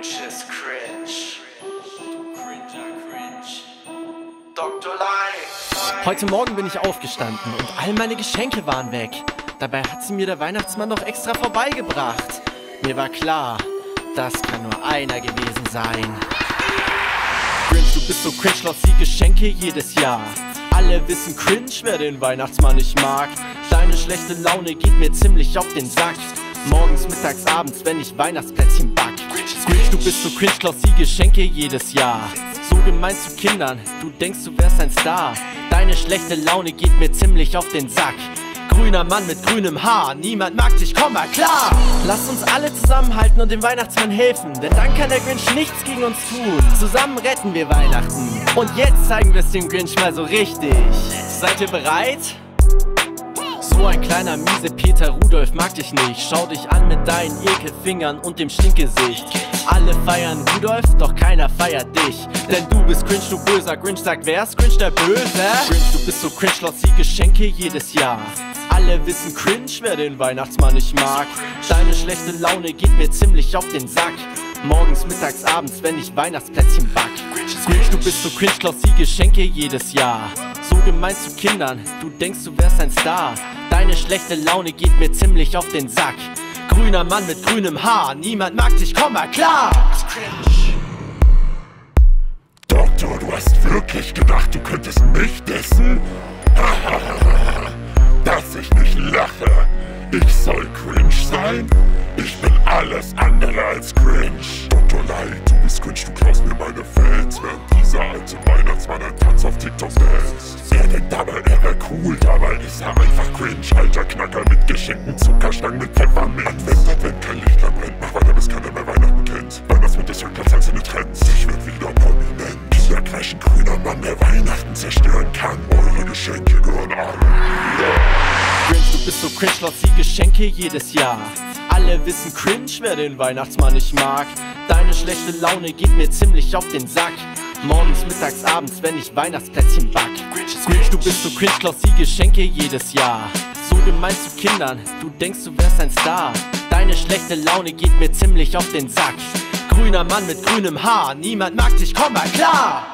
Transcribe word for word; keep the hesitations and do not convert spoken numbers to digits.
Grinch ist cringe. Cringer cringe. Doktor Lie. Heute Morgen bin ich aufgestanden und all meine Geschenke waren weg. Dabei hat sie mir der Weihnachtsmann noch extra vorbeigebracht. Mir war klar, das kann nur einer gewesen sein. Grinch, du bist so cringe, los die Geschenke jedes Jahr. Alle wissen cringe, wer den Weihnachtsmann nicht mag. Deine schlechte Laune geht mir ziemlich auf den Sack. Morgens, mittags, abends, wenn ich Weihnachtsplätzchen back. Grinch, du bist so cringe, los die Geschenke jedes Jahr. So gemein zu Kindern, du denkst du wärst ein Star. Deine schlechte Laune geht mir ziemlich auf den Sack. Grüner Mann mit grünem Haar, niemand mag dich, komm mal klar. Lass uns alle zusammenhalten und dem Weihnachtsmann helfen, denn dann kann der Grinch nichts gegen uns tun. Zusammen retten wir Weihnachten und jetzt zeigen wir es dem Grinch mal so richtig. Seid ihr bereit? So ein kleiner miese Peter Rudolf mag dich nicht. Schau dich an mit deinen Ekelfingern und dem Stinkgesicht. Alle feiern Rudolf, doch keiner feiert dich. Denn du bist cringe, du böser Grinch. Sagt, wer ist cringe, der Böse? Grinch, du bist so cringe, los die Geschenke jedes Jahr. Alle wissen cringe, wer den Weihnachtsmann nicht mag. Deine schlechte Laune geht mir ziemlich auf den Sack. Morgens, mittags, abends, wenn ich Weihnachtsplätzchen back. Grinch, du bist so cringe, los die Geschenke jedes Jahr. So gemein zu Kindern, du denkst du wärst ein Star. Deine schlechte Laune geht mir ziemlich auf den Sack. Grüner Mann mit grünem Haar, niemand mag dich, komm mal klar. Doktor, du hast wirklich gedacht, du könntest mich dissen? Dass ich nicht lache. Ich soll cringe sein? Ich bin alles andere als cringe. Doktor Lie, du bist cringe, du klaust mir meine Fans. Während dieser alte Weihnachtsmann einen Tanz auf TikTok dance. Er denkt dabei, er wär cool, dabei ist er einfach cringe. Alter Knacker mit Geschenken, Zuckerstangen mit Pfefferminz. Advent, Advent, kein Licht am Brennt. Mach weiter, bis keiner mehr Weihnachten kennt. Weihnachtsmann ist Platz als seine Trends. Ich werd wieder prominent. Dieser kreischen grüner Mann, der Weihnachten zerstören kann. Eure Geschenke gehören alle mir. Grinch, du bist so cringe, los die Geschenke jedes Jahr. Alle wissen cringe, wer den Weihnachtsmann nicht mag. Deine schlechte Laune geht mir ziemlich auf den Sack. Morgens, mittags, abends, wenn ich Weihnachtsplätzchen back. Grinch, du bist so cringe, los die Geschenke jedes Jahr. So gemein zu Kindern, du denkst du wärst ein Star. Deine schlechte Laune geht mir ziemlich auf den Sack. Grüner Mann mit grünem Haar, niemand mag dich, komm mal klar.